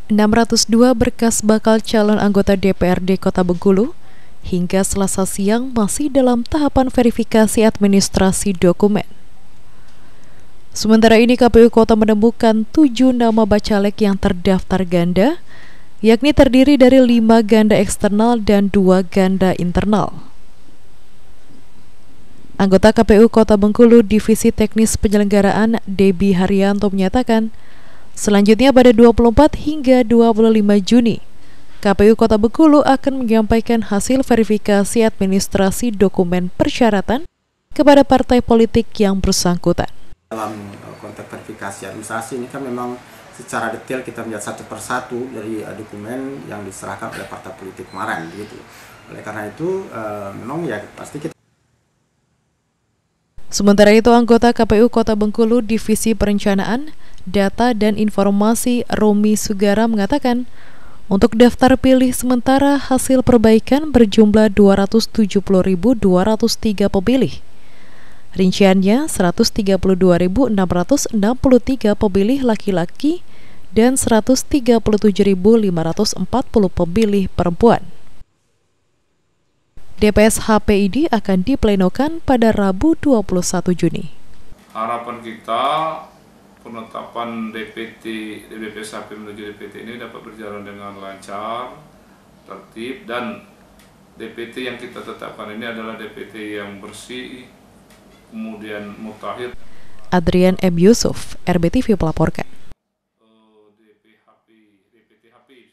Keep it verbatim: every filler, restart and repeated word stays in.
enam ratus dua berkas bakal calon anggota D P R D Kota Bengkulu hingga Selasa siang masih dalam tahapan verifikasi administrasi dokumen. Sementara ini K P U Kota menemukan tujuh nama bacalek yang terdaftar ganda, yakni terdiri dari lima ganda eksternal dan dua ganda internal. Anggota K P U Kota Bengkulu Divisi Teknis Penyelenggaraan Debi Haryanto menyatakan, selanjutnya pada dua puluh empat hingga dua puluh lima Juni, K P U Kota Bengkulu akan menyampaikan hasil verifikasi administrasi dokumen persyaratan kepada partai politik yang bersangkutan. Dalam konteks verifikasi administrasi ini kan memang secara detail kita melihat satu persatu dari dokumen yang diserahkan oleh partai politik kemarin, gitu. Oleh karena itu, uh, memang ya pasti kita. Sementara itu, anggota K P U Kota Bengkulu Divisi Perencanaan, Data dan Informasi Romi Sugara mengatakan, untuk daftar pilih sementara hasil perbaikan berjumlah dua ratus tujuh puluh ribu dua ratus tiga pemilih. Rinciannya seratus tiga puluh dua ribu enam ratus enam puluh tiga pemilih laki-laki dan seratus tiga puluh tujuh ribu lima ratus empat puluh pemilih perempuan. D P S H P I D akan diplenokan pada Rabu dua puluh satu Juni. Harapan kita penetapan D P T D P S H P menuju D P T ini dapat berjalan dengan lancar, tertib, dan D P T yang kita tetapkan ini adalah D P T yang bersih, kemudian mutakhir. Adrian M. Yusuf, R B T V melaporkan.